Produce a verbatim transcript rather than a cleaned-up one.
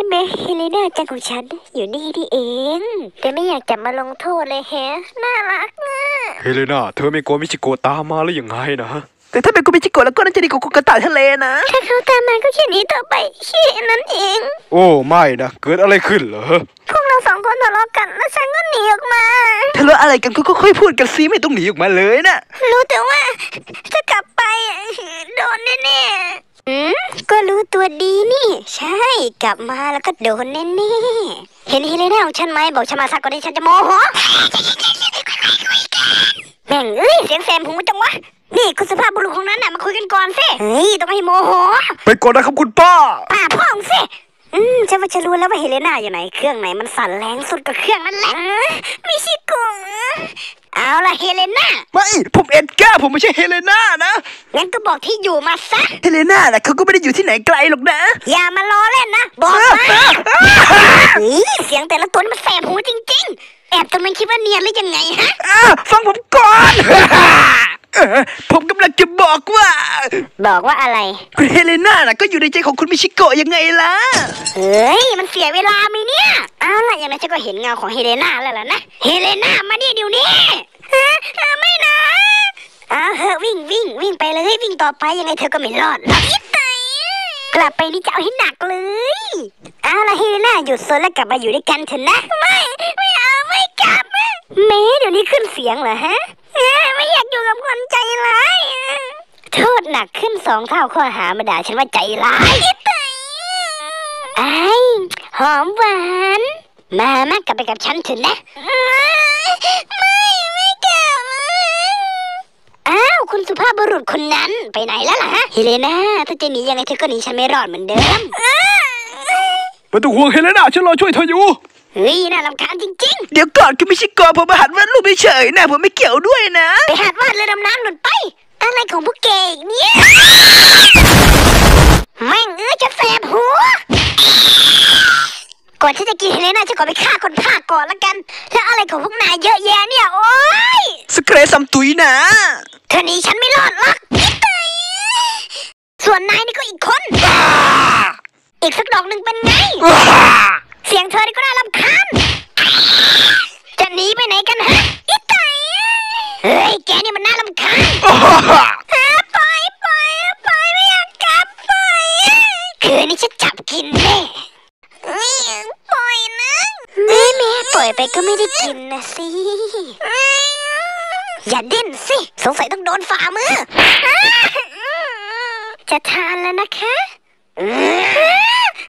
แม่เฮเลน่าจังของฉันอยู่นี่นี่เองแต่ไม่อยากจับมาลงโทษเลยแฮะน่ารักอ่ะเฮเลน่าเธอไม่กลัวมิชิโกะตามมาหรือยังไงนะแต่ถ้าเป็นกูมิชิโกะแล้วก็น่าจะดีกว่ากูกระต่ายทะเลนะถ้าเขาตามมาก็แค่นี้ต่อไปแค่นั้นเองโอ้ไม่นะเกิดอะไรขึ้นเหรอพวกเราสองคนทะเลาะกันแล้วฉันก็หนีออกมาทะเลาะอะไรกันก็ค่อยพูดกันซิไม่ต้องหนีออกมาเลยนะรู้แต่ว่าถ้ากลับไปโดนแน่ๆอืมก็รู้ตัวดีนี่ใช่กลับมาแล้วก็โดนแน่ๆเห็นเฮเลน่าของฉันไหมบอกฉันมาสักก่อนที่ฉันจะโมโหแม่งเอ้ยเสียงแซมหูจังวะนี่คุณสภาพบุรุษของนั้นน่ะมาคุยกันก่อนสิเฮ้ยต้องให้โมโหไปก่อนนะครับคุณป้าป้าพ่องสิอืมฉันว่าจะรู้แล้วว่าเฮเลน่าอยู่ไหนเครื่องไหนมันสั่นแรงสุดกับเครื่องนั้นแหละมิชิโกะเอาล่ะเฮเลน่าไม่ผมเอ็ดก้าผมไม่ใช่เฮเลน่านะงั้นก็บอกที่อยู่มาซะเฮเลน่าน่ะเขาก็ไม่ได้อยู่ที่ไหนไกลหรอกนะอย่ามาล้อเล่นนะบอกมาเสียงแต่ละตัวมันแสบหูจริงๆแอบจนมันคิดว่าเนียนหรือยังไงฮะฟังผมก่อนผมกำลังจะบอกว่าบอกว่าอะไรคุณเฮเลน่าน่ะก็อยู่ในใจของคุณมิชิโกะยังไงล่ะเฮ้ยมันเสียเวลามีเนี่ยเอาล่ะอย่างนั้นฉันก็เห็นเงาของเฮเลน่าแล้วล่ะนะเฮเลน่ามานี่เดี๋ยวนี้ไม่นะอ้าวเฮ้วิ่งวิ่งวิ่งไปเลยวิ่งต่อไปยังไงเธอก็ไม่รอดหรอกกลับไปนี่จะเอาให้หนักเลยเอาล่ะเฮเลน่าหยุดโซนแล้วกลับมาอยู่ด้วยกันเถอะนะไม่ไม่เอาไม่กลับแม่เดี๋ยวนี้ขึ้นเสียงเหรอฮะไม่อยากอยู่กับคนใจร้ายโทษหนักขึ้นสองเท่าข้อหามาด่าฉันว่าใจร้ายไอ้หอมหวานมามากลับไปกับฉันเถอะนะไม่ไม่กลับอ้าวคุณสุภาพบุรุษคนนั้นไปไหนแล้วล่ะฮะเฮเลน่าถ้าจะหนียังไงเธอก็หนีฉันไม่รอดเหมือนเดิมไม่ต้องห่วงเฮเลน่าฉันรอช่วยเธออยู่เฮ้ยน่ารำคาญจริงๆเดี๋ยวก่อนคุณมิชิโกะผมมาหัดวาดรูปเฉยๆนะผมไม่เกี่ยวด้วยนะไปหัดวาดเลยดำน้ำหลุดไปอะไรของพวกเก่งเนี่ยแม่งเอ้ยจะแสบหัวก่อนที่จะกินเฮเลน่าจะก่อนไปฆ่าคนภาคก่อนละกันแล้วอะไรของพวกนายเยอะแยะเนี่ยโอ๊ยสเกรซัมตุยนะเธอหนีฉันไม่รอดหรอกส่วนนายนี่ก็อีกคนอีกสักดอกหนึ่งเป็นไงเสียงเธอนี่ก็น่ารำคาญจะหนีไปไหนกันฮะอีไตเฮ้ยแกนี่มันน่ารำคาญปล่อยปล่อยปล่อยไม่อยากกลับปล่อยคืนนี้ฉันจับกินแน่ปล่อยนะแม่แม่ปล่อยไปก็ไม่ได้กินนะสิอย่าดิ้นสิสงสัยต้องโดนฝ่ามือจะทานแล้วนะคะ